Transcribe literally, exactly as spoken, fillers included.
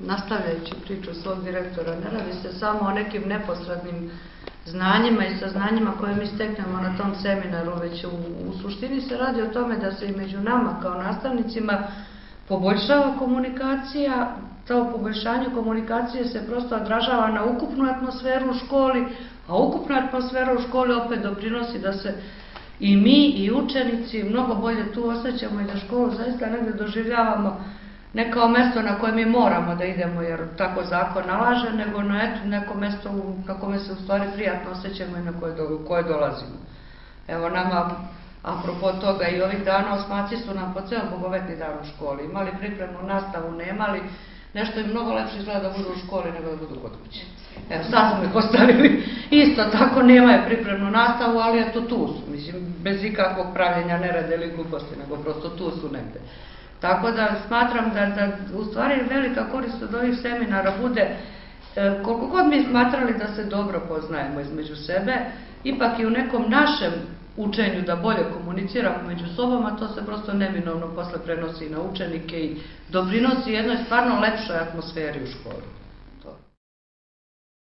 nastavljajući priču svog direktora, ne radi se samo o nekim neposrednim znanjima i saznanjima koje mi steknemo na tom seminaru, već u, u suštini se radi o tome da se i među nama kao nastavnicima poboljšava komunikacija. To poboljšanje komunikacije se prosto odražava na ukupnu atmosferu u školi, a ukupna atmosfera u školi opet doprinosi da se i mi i učenici mnogo bolje tu osjećamo i da školu zaista negde doživljavamo ne kao mesto na koje mi moramo da idemo jer tako zakon nalaže, nego na eto, neko mesto na kome se u stvari prijatno osjećamo i na koje, do, koje dolazimo. Evo nama, apropo toga, i ovih dana osmaci su nam po ceo bogovetni dan u školi. Imali pripremnu nastavu, nemali, nešto im mnogo lepše izgleda da budu u školi nego da budu kod kuće. Evo, sad smo ih postavili. Isto tako nemaju pripremnu nastavu, ali eto tu su. Mislim, bez ikakvog pravljenja nereda ili gluposti, nego prosto tu su negde. Tako da smatram da, da u stvari velika korist od ovih seminara bude, e, koliko god mi smatrali da se dobro poznajemo između sebe, ipak i u nekom našem učenju da bolje komuniciramo među sobom, a to se prosto neminovno posle prenosi na učenike i doprinosi jednoj stvarno lepšoj atmosferi u školi.